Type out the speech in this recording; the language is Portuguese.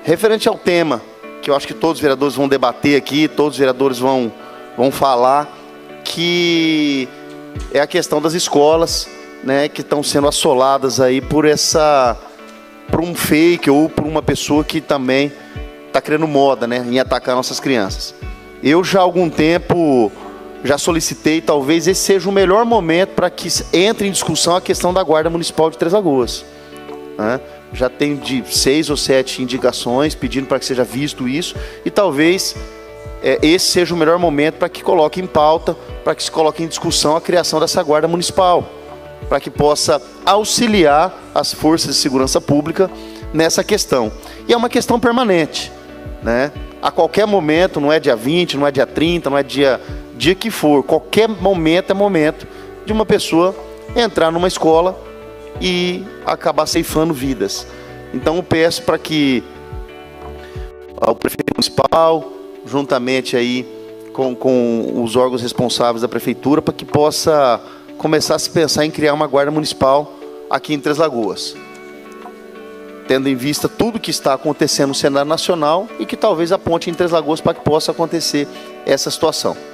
Referente ao tema, que eu acho que todos os vereadores vão debater aqui, todos os vereadores vão falar, que é a questão das escolas, né, que estão sendo assoladas aí por um fake ou por uma pessoa que também está criando moda, né, em atacar nossas crianças. Eu já há algum tempo já solicitei, talvez esse seja o melhor momento para que entre em discussão a questão da Guarda Municipal de Três Lagoas, né? Já tenho de 6 ou 7 indicações pedindo para que seja visto isso, e talvez esse seja o melhor momento para que coloque em pauta, para que se coloque em discussão a criação dessa Guarda Municipal, para que possa auxiliar as forças de segurança pública nessa questão. E é uma questão permanente, né? A qualquer momento, não é dia 20, não é dia 30, não é dia que for, qualquer momento é momento de uma pessoa entrar numa escola e acabar ceifando vidas. Então eu peço para que o prefeito municipal, juntamente aí com os órgãos responsáveis da prefeitura, para que possa começar a se pensar em criar uma guarda municipal aqui em Três Lagoas, tendo em vista tudo que está acontecendo no cenário nacional e que talvez aponte em Três Lagoas para que possa acontecer essa situação.